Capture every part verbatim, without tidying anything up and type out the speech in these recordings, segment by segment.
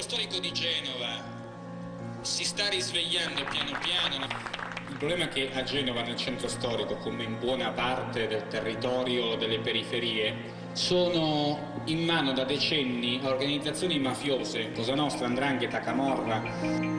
storico di Genova si sta risvegliando piano piano. Il problema è che a Genova, nel centro storico, come in buona parte del territorio delle periferie, sono in mano da decenni a organizzazioni mafiose, Cosa Nostra, 'ndrangheta, Camorra.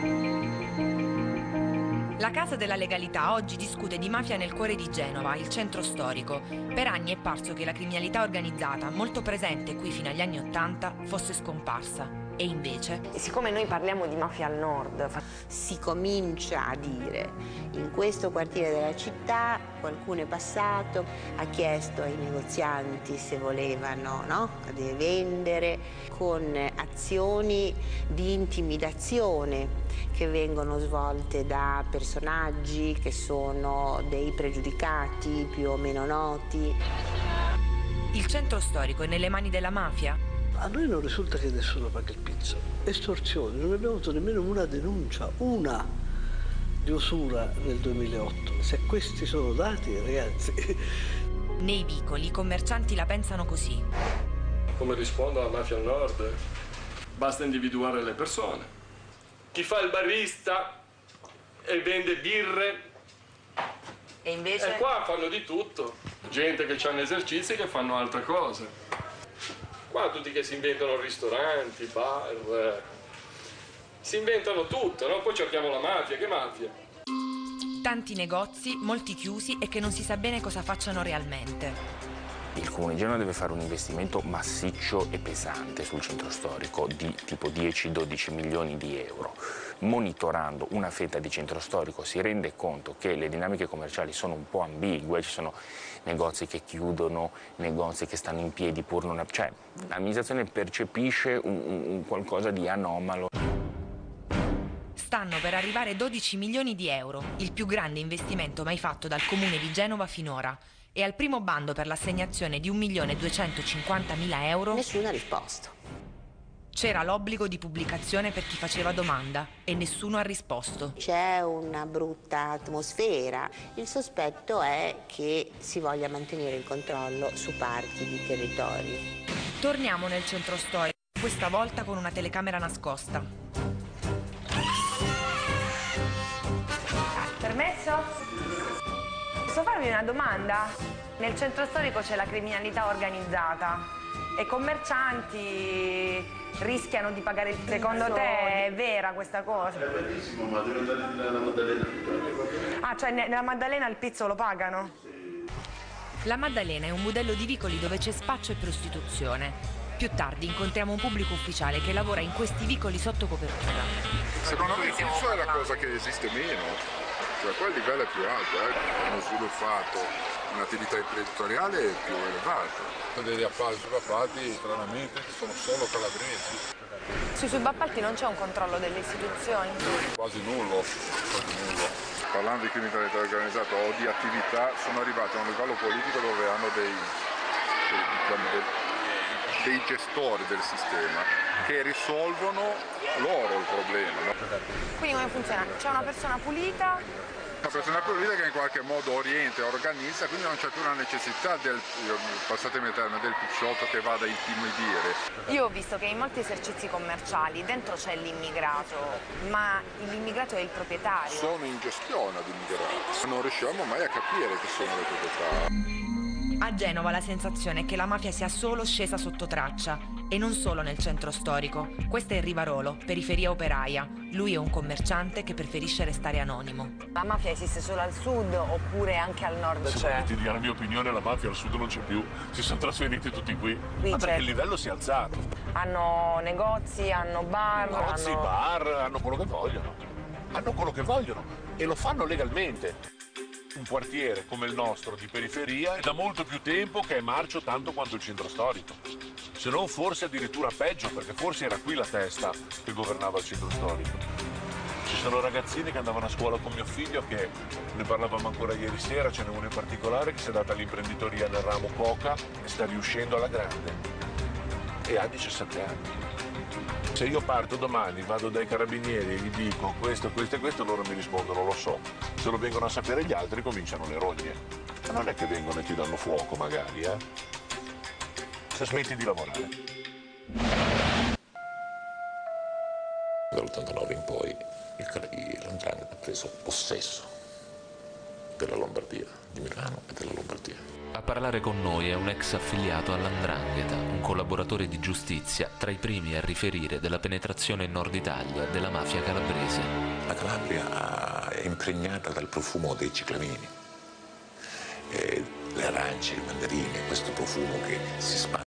La Casa della Legalità oggi discute di mafia nel cuore di Genova, il centro storico. Per anni è parso che la criminalità organizzata, molto presente qui fino agli anni Ottanta, fosse scomparsa. E invece... E siccome noi parliamo di mafia al nord, si comincia a dire: in questo quartiere della città qualcuno è passato, ha chiesto ai negozianti se volevano, no, vendere, con azioni di intimidazione che vengono svolte da personaggi che sono dei pregiudicati più o meno noti. Il centro storico è nelle mani della mafia? A noi non risulta che nessuno paga il pizzo. Estorsione, non abbiamo avuto nemmeno una denuncia, una di usura nel duemilaotto. Se questi sono dati, ragazzi... Nei vicoli i commercianti la pensano così. Come rispondo alla mafia al nord? Basta individuare le persone. Chi fa il barista e vende birre. E invece? E qua fanno di tutto. Gente che hanno esercizi che fanno altre cose. Qua tutti che si inventano ristoranti, bar, eh. si inventano tutto, no? Poi cerchiamo la mafia, che mafia? Tanti negozi, molti chiusi e che non si sa bene cosa facciano realmente. Il Comune di Genova deve fare un investimento massiccio e pesante sul centro storico di tipo dieci dodici milioni di euro. Monitorando una fetta di centro storico si rende conto che le dinamiche commerciali sono un po' ambigue, ci sono negozi che chiudono, negozi che stanno in piedi pur non... Cioè, l'amministrazione percepisce un, un qualcosa di anomalo. Stanno per arrivare dodici milioni di euro, il più grande investimento mai fatto dal Comune di Genova finora. E al primo bando per l'assegnazione di un milione duecentocinquantamila euro... Nessuno ha risposto. C'era l'obbligo di pubblicazione per chi faceva domanda e nessuno ha risposto. C'è una brutta atmosfera. Il sospetto è che si voglia mantenere il controllo su parti di territori. Torniamo nel centro storico, questa volta con una telecamera nascosta. Permesso? Posso farvi una domanda? Nel centro storico c'è la criminalità organizzata e i commercianti rischiano di pagare il pizzo. Secondo te è vera questa cosa? È verissimo, ma deve andare nella Maddalena. Ah, cioè nella Maddalena il pizzo lo pagano? La Maddalena è un modello di vicoli dove c'è spaccio e prostituzione. Più tardi incontriamo un pubblico ufficiale che lavora in questi vicoli sotto copertura. Secondo me il pizzo è la cosa che esiste meno. Cioè, qua il livello è più alto, eh. Hanno sviluppato un'attività imprenditoriale più elevata. Degli appalti, subappalti, stranamente, sono solo calabresi. Sui subappalti non c'è un controllo delle istituzioni? Quasi nullo, quasi nullo. Parlando di criminalità organizzata o di attività, sono arrivati a un livello politico dove hanno dei, dei, diciamo, dei, dei gestori del sistema che risolvono loro il problema. No? Quindi come funziona? C'è una persona pulita? Una persona pulita che in qualche modo orienta e organizza, quindi non c'è più la necessità del, passatemi il termine, del picciotto che vada a intimidire. Io ho visto che in molti esercizi commerciali dentro c'è l'immigrato, ma l'immigrato è il proprietario. Sono in gestione ad immigrati, non riusciamo mai a capire chi sono le proprietà. A Genova la sensazione è che la mafia sia solo scesa sotto traccia, e non solo nel centro storico. Questo è Rivarolo, periferia operaia. Lui è un commerciante che preferisce restare anonimo. La mafia esiste solo al sud oppure anche al nord c'è? Ti dico la mia opinione, la mafia al sud non c'è più, si sono trasferiti tutti qui. qui Ma perché il livello si è alzato. Hanno negozi, hanno bar, Negozi, hanno... bar, hanno quello che vogliono. Hanno quello che vogliono e lo fanno legalmente. Un quartiere come il nostro di periferia è da molto più tempo che è marcio tanto quanto il centro storico. Se non forse addirittura peggio, perché forse era qui la testa che governava il centro storico. Ci sono ragazzini che andavano a scuola con mio figlio, che ne parlavamo ancora ieri sera, ce n'è uno in particolare che si è data all'imprenditoria nel ramo coca e sta riuscendo alla grande. E ha diciassette anni. Se io parto domani, vado dai carabinieri e gli dico questo, questo e questo, loro mi rispondono lo so. Se lo vengono a sapere gli altri cominciano le rogne. Ma non è che vengono e ti danno fuoco magari, eh? Se smetti di lavorare. dall'ottantanove in poi l'Andrangheta ha preso possesso della Lombardia, di Milano e della Lombardia. A parlare con noi è un ex affiliato all'Andrangheta, un collaboratore di giustizia tra i primi a riferire della penetrazione in Nord Italia della mafia calabrese. La Calabria è impregnata dal profumo dei ciclamini, eh, le arance, i mandarini, questo profumo che si spande.